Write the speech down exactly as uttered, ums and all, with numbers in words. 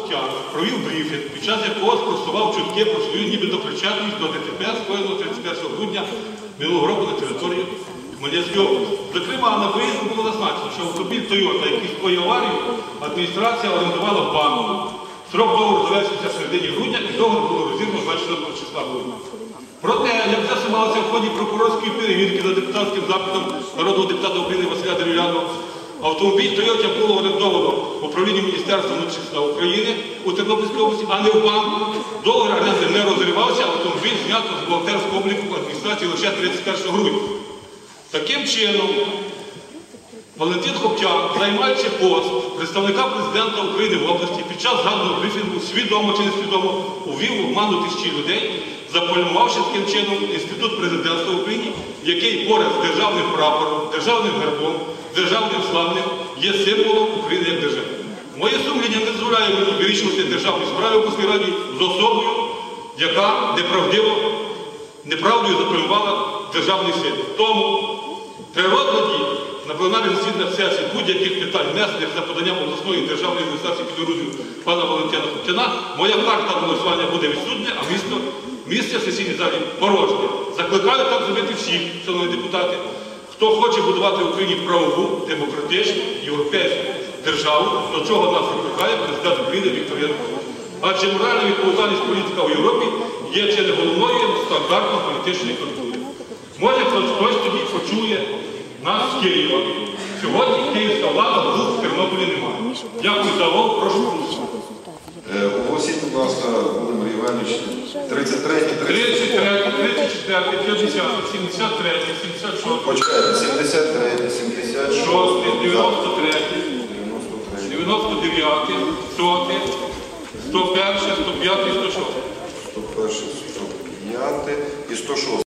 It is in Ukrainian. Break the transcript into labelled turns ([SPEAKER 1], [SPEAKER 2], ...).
[SPEAKER 1] Хоптян провів брифінг, під час якого спростував чутки про свою нібито причетність до ДТП, скоєного тридцять першого грудня минулого року на території Хмельницької області. Зокрема, на виїзді було зазначено, що автомобіль Toyota, який скоїв аварію, адміністрація орендувала в банку. Срок договору завершився в середині грудня, і договір було розірвано двадцять четвертого числа грудня. Проте, як з'ясувалося в ході прокурорської перевірки за депутатським запитом народного депутата України Василя Дерев'янова, автомобіль Toyota було орендовано в управлінні Міністерства внутрішніх справ України у Тернопільській області, а не в банку. Договір оренди не розривався, автомобіль знято з бухгалтерського обліку адміністрації лише тридцять першого грудня. Таким чином, Валентин Хоптян, займаючи пост представника президента України в області, під час згаданого брифінгу свідомо чи несвідомо увів в обману тисячі людей, заполюмувавши таким чином інститут президентства в Україні, який поряд з державним прапором, державним гербом, державним славним є символом України як держави. Моє сумління не дозволяє мені вирішувати державні справи в обласній раді з особою, яка неправдиво, неправдою заполювала державний сил. Тому природно діє на пленарних засіданнях сесії будь-яких питань, внесених за поданням обласної державної адміністрації під орудою пана Валентина Хоптяна, моя карта голосування буде відсутня, а місто, місце в сесійній залі порожнє. Закликаю так зробити всіх, шановні депутати, хто хоче будувати в Україні правову, демократичну, європейську державу, до чого нас закликає президент України Віктор Янукович. Адже моральна відповідальність політика в Європі є чи не головною стандартом політичної культури. Може хтось тоді почує нас з Києва. Сьогодні київська влада двох в Тернополі немає. Дякую за увагу, прошу голосувати.
[SPEAKER 2] Оголосіть, будь ласка, Володимир Євгенович, тридцять третє,
[SPEAKER 1] тридцять третє, тридцять четверте, п'ятдесяте, сімдесят третє, сімдесят шосте,
[SPEAKER 2] почекайте, сімдесят третє, сімдесят шосте,
[SPEAKER 1] дев'яносто третє, дев'яносто дев'яте, сто, сто перше, сто п'яте і сто шосте.
[SPEAKER 2] сто перше, сто п'яте і сто шосте.